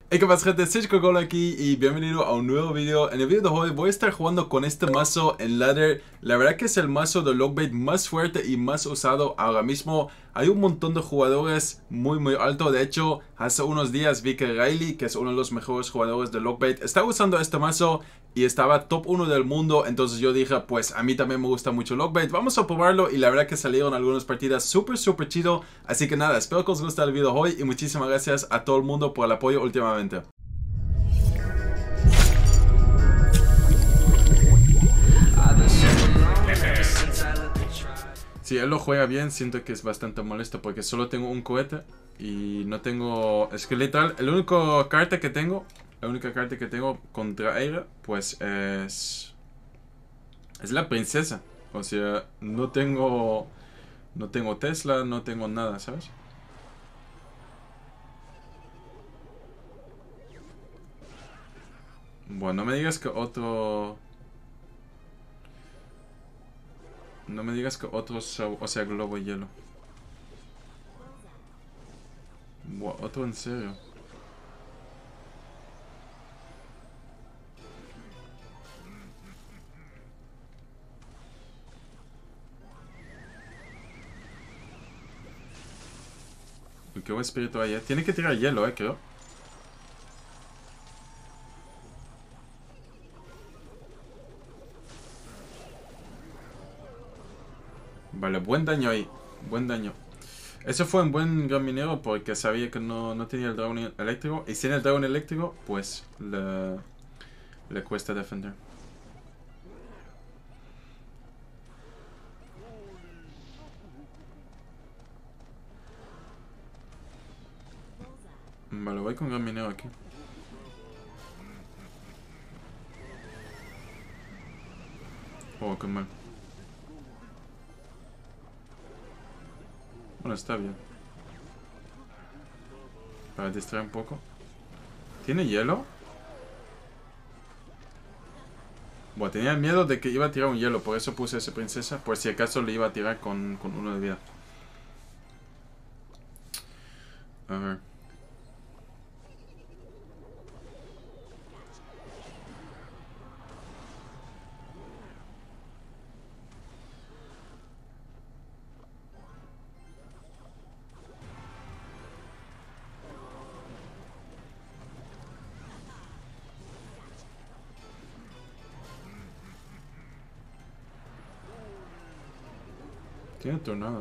Hey, ¿qué pasa, gente? Soy Coca-Cola aquí y bienvenido a un nuevo video. En el video de hoy voy a estar jugando con este mazo en ladder. La verdad que es el mazo de Lockbait más fuerte y más usado ahora mismo. Hay un montón de jugadores muy alto. De hecho, hace unos días vi que Riley, que es uno de los mejores jugadores de Lockbait, estaba usando este mazo y estaba top 1 del mundo. Entonces yo dije, pues a mí también me gusta mucho Lockbait. Vamos a probarlo y la verdad que salieron algunas partidas súper chido. Así que nada, espero que os guste el video hoy y muchísimas gracias a todo el mundo por el apoyo últimamente. Si él lo juega bien, siento que es bastante molesto porque solo tengo un cohete y no tengo... Es que literal, la única carta que tengo contra ella, pues es la princesa. O sea, no tengo Tesla, no tengo nada, ¿sabes? Bueno, no me digas que otro... No me digas que otro, o sea, globo y hielo. Buah, otro en serio. Uy, qué buen espíritu hay, Tiene que tirar hielo, creo. Vale, buen daño ahí. Buen daño. Eso fue un buen gran minero porque sabía que no tenía el dragón eléctrico. Y sin el dragón eléctrico, pues le cuesta defender. Vale, voy con gran minero aquí. Oh, qué mal. Bueno, está bien. Para distraer un poco. ¿Tiene hielo? Bueno, tenía miedo de que iba a tirar un hielo. Por eso puse a esa princesa. Por si acaso le iba a tirar con uno de vida. A ver. Tiene tornado.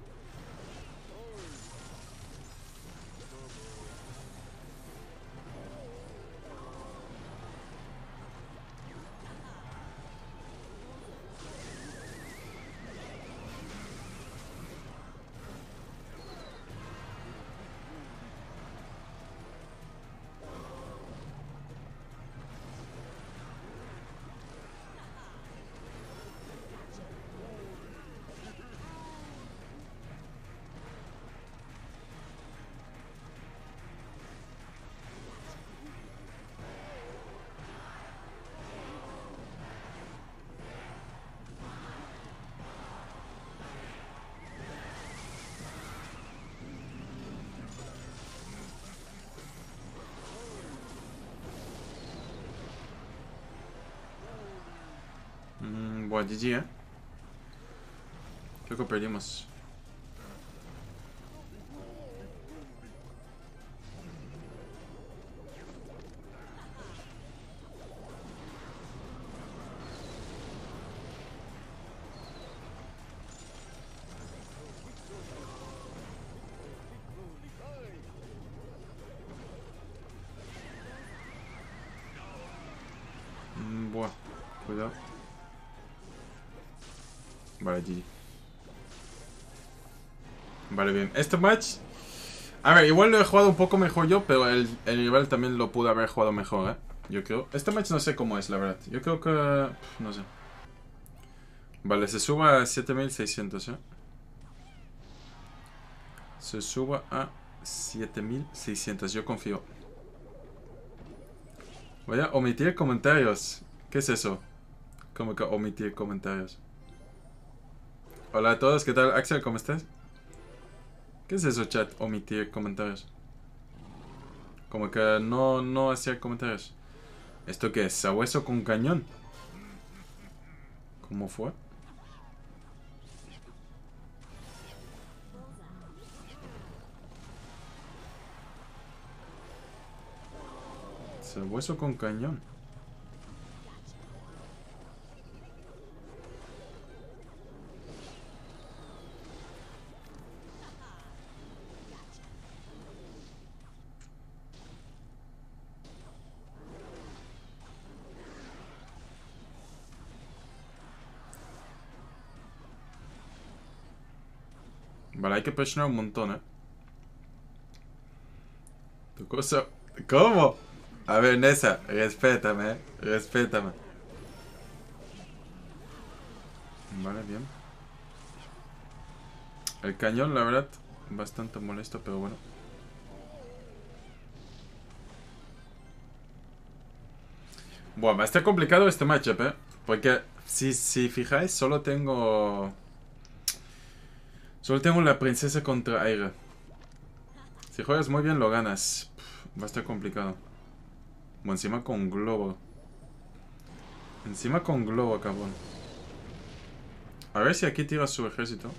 Bueno, GG, Creo que perdimos. Buah, cuidado. Vale, GG. Vale, bien. Este match... A ver, igual lo he jugado un poco mejor yo, pero el rival también lo pudo haber jugado mejor, Yo creo. Este match no sé cómo es, la verdad. Yo creo que... No sé. Vale, se suba a 7600, Se suba a 7600, yo confío. Voy a omitir comentarios. ¿Qué es eso? ¿Cómo que omitir comentarios? Hola a todos, ¿qué tal? Axel, ¿cómo estás? ¿Qué es eso, chat? Omitir comentarios. Como que no hacía comentarios. ¿Esto qué es? ¿Sabueso con cañón? ¿Cómo fue? Sabueso con cañón. Vale, hay que presionar un montón, Tu cosa... ¿Cómo? A ver, Nessa, respétame, respétame. Vale, bien. El cañón, la verdad, bastante molesto, pero bueno. Bueno, va a estar complicado este matchup, Porque, si fijáis, solo tengo... Solo tengo la princesa contra aire. Si juegas muy bien, lo ganas. Va a estar complicado. Bueno, encima con globo. Encima con globo, cabrón. A ver si aquí tira su ejército.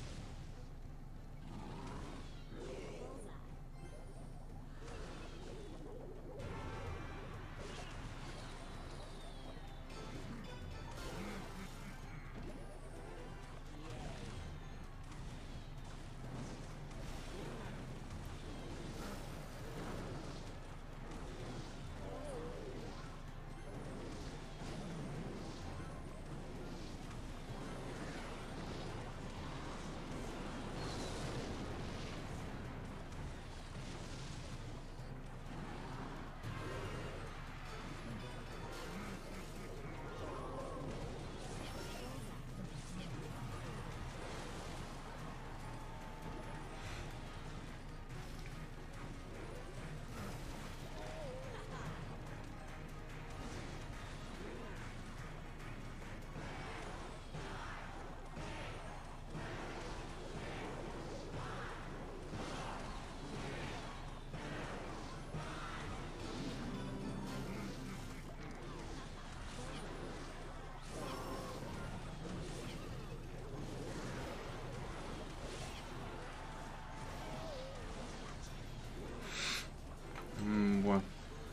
Bueno.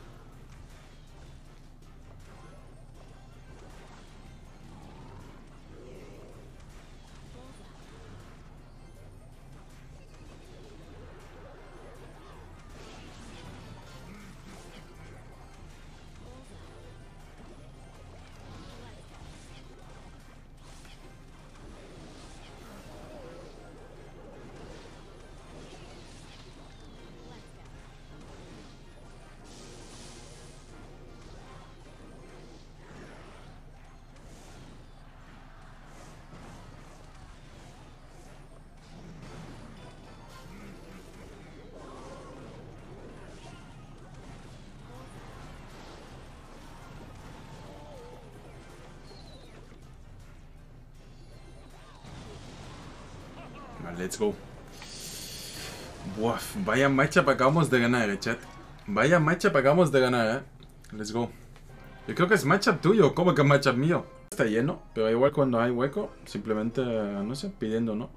Let's go. Buah, vaya matchup acabamos de ganar, chat. Vaya matchup acabamos de ganar, Let's go. Yo creo que es matchup tuyo. ¿Cómo que matchup mío? Está lleno, pero igual cuando hay hueco, simplemente, no sé, pidiendo, ¿no?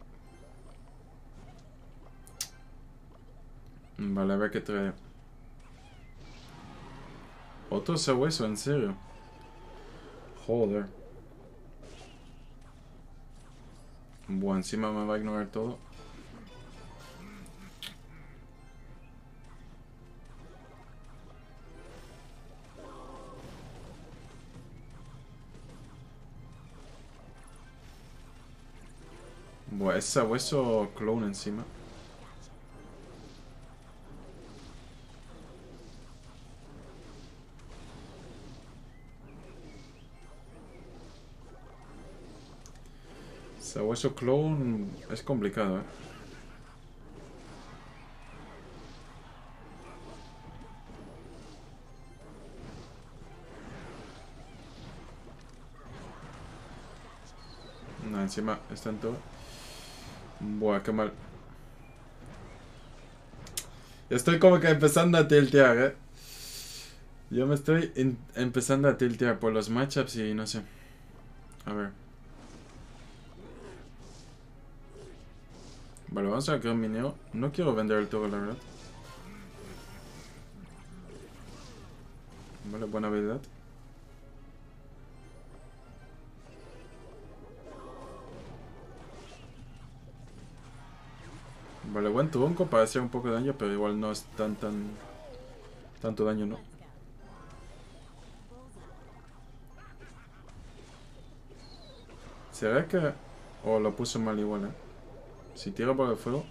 Vale, a ver qué trae. Otro sabueso, en serio. Joder. Bueno, encima me va a ignorar todo. Bueno, es sabueso clone encima. Sabueso clone es complicado, No, encima está en todo. Buah, qué mal. Estoy como que empezando a tiltear, Yo me estoy empezando a tiltear por los matchups y no sé. A ver. Vale, vamos a crear un mineo. No quiero vender el toro, la verdad. Vale, buena habilidad. Vale, buen tronco para hacer un poco de daño, pero igual no es tanto daño, ¿no? ¿Será que...? O lo puso mal igual, Si tira por el fuego...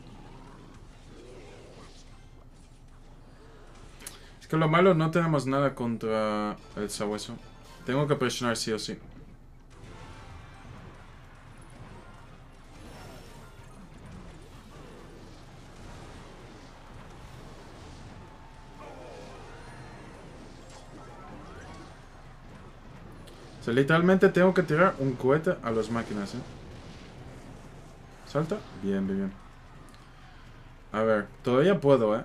Es que lo malo, no tenemos nada contra el sabueso. Tengo que presionar sí o sí. O sea, literalmente tengo que tirar un cohete a las máquinas, ¿Salta? Bien, bien, bien. A ver, todavía puedo,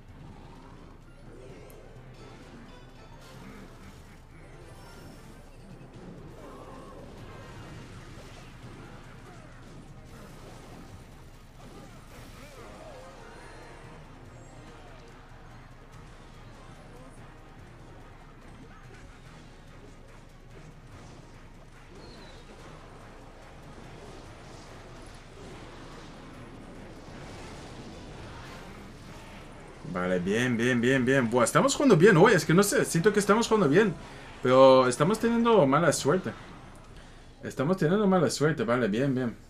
Vale, bien, bien, bien, bien. Buah, estamos jugando bien hoy. Es que no sé, siento que estamos jugando bien. Pero estamos teniendo mala suerte. Vale, bien, bien.